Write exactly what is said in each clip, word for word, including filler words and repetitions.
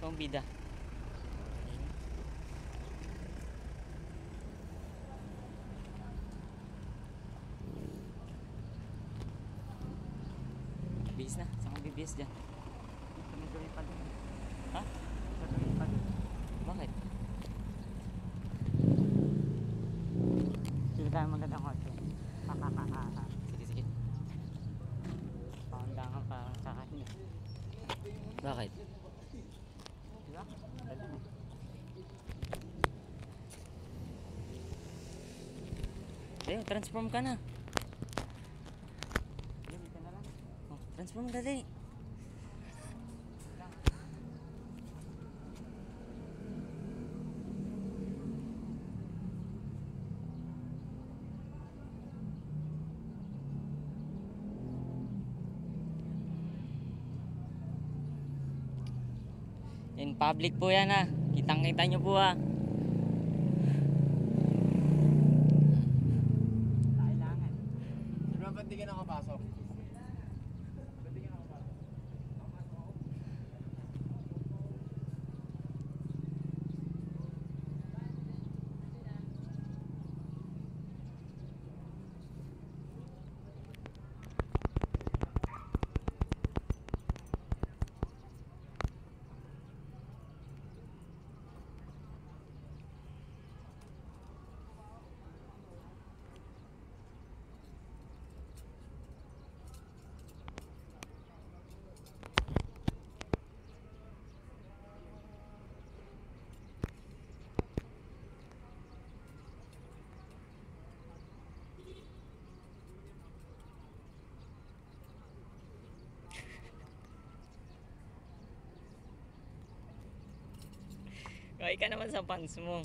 Pang bida. Bihis na. Saan kang bibihis dyan? Tuloy-tuloy pa din. Ha? Tuloy pa din. Bakit? Sila tayo magandang kotse. Hahahaha. Sige, sige. Paundangan pa sa akin. Bakit? Diba? Dali mo. Ayun, transform ka na. Dali, dito na lang. Oh, transform dali. In public po yan ha. Kitang kita nyo po ha. Kailangan. Di ba ba't di ka nakapasok? Ba't di ka nakapasok? Kaya ka naman sa pants mo.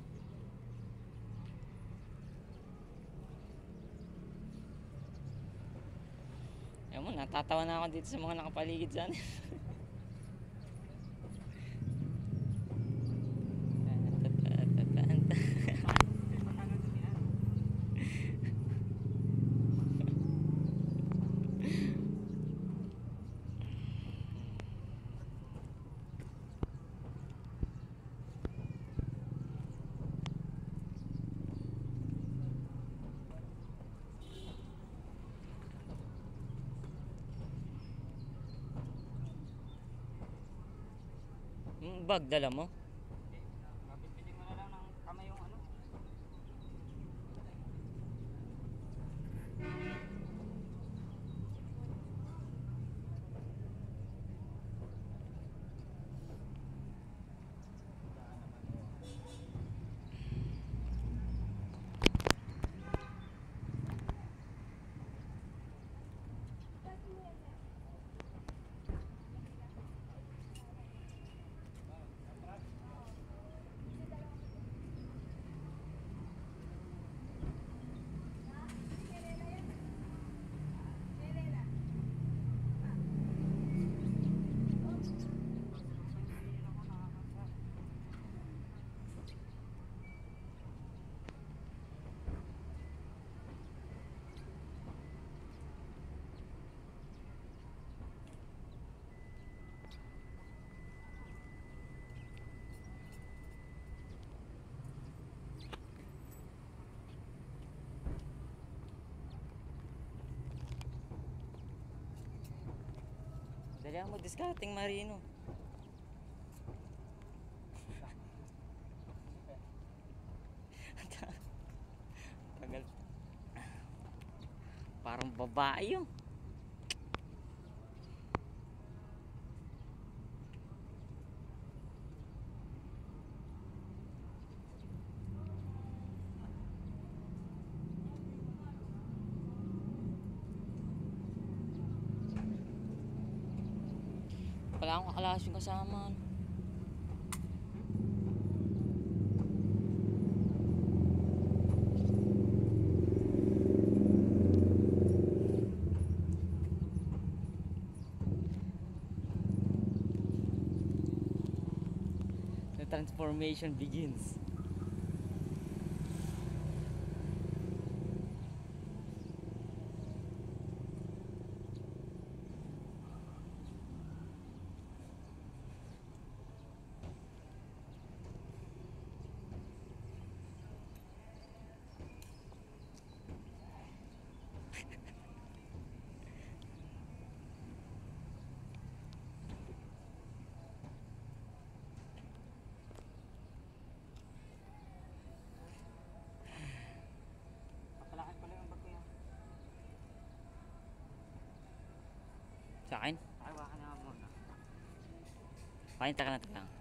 Ayaw mo, natatawa na ako dito sa mga nakapaligid dyan. Yung bag dala mo? Mapipili mo na lang ng kamay yung ano. Dali ako mag-discarding marino. Tagal. Parang babae yun. Wala akong kakalas yung kasama. The transformation begins. Akin? Pakiwakan na muna. Akin, taka na taka.